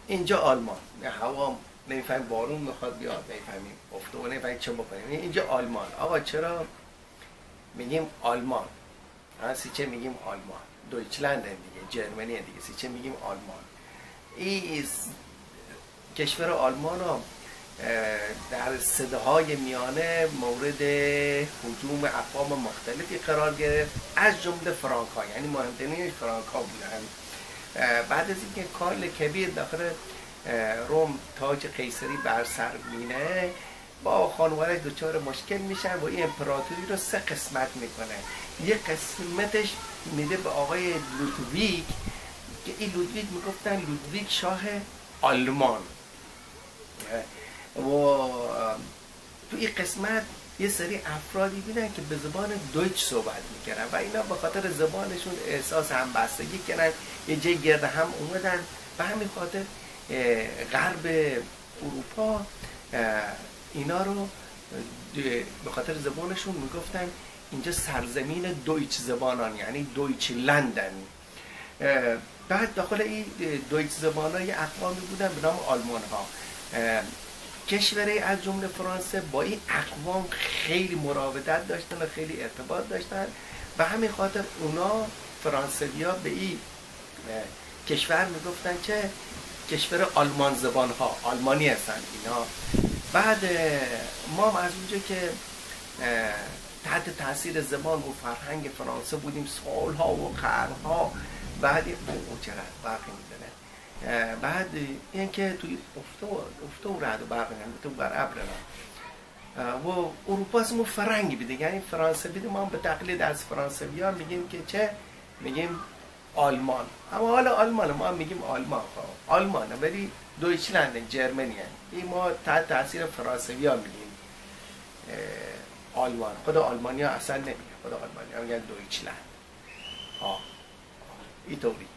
اینجا آلمان، هوا نمیفهمیم بارون میخواد بیاد، نمیفهمیم افته و نمیفهمیم چه بکنیم. اینجا آلمان. آقا چرا میگیم آلمان؟ سیچه میگیم آلمان، دویچلند دیگه، جرمنی دیگه، سیچه میگیم آلمان. این کشور آلمان ها در صداهای میانه مورد هجوم اقوام مختلفی قرار گرفت، از جمله فرانک ها، یعنی مهمترین فرانک ها بودن. بعد از اینکه کارل کبیر داخل روم تاج قیصری بر سر مینه، با خانواده‌اش دچار مشکل میشن و این امپراتوری رو 3 قسمت میکنه. یک قسمتش میده به آقای لودویک که این لودویک میگفتن لودویک شاه آلمان. و تو این قسمت یه سری افرادی بودن که به زبان دویچ صحبت میکردن و اینا به خاطر زبانشون احساس همبستگی کردن، یه جای گرد هم اومدن. به همین خاطر غرب اروپا اینا رو به خاطر زبانشون میگفتن اینجا سرزمین دویچ زبانان، یعنی دویچ لندن. بعد داخل این دویچ زبان ها یه اقوامی بودن به نام آلمان ها. کشوری از جمله فرانسه با این اقوام خیلی مراودت داشتن و خیلی ارتباط داشتن و همین خاطر اونا فرانسوی ها به این کشور میگفتن که کشور آلمان زبان ها، آلمانی هستن اینا. بعد ما از اونجا که تحت تاثیر زبان و فرهنگ فرانسه بودیم سالها و قرنها، بعد چرا برقی میزنه، بعد اینکه توی افته و رعد و برق تو بر ابر و اروپا اسمو فرنگی بیده، یعنی فرانسه بیده، ما هم به تقلید از فرانسوی ها میگیم که چه؟ میگیم آلمان. اما حالا آلمان ما هم میگیم آلمان، آلمان ولی دویچلند جرمنی هست. این ما تحت تاثیر فرانسوی ها میگیم آلمان. خود آلمانی ها اصلا نمیگه، خود آلمانی ها میگن دویچلند. این طوری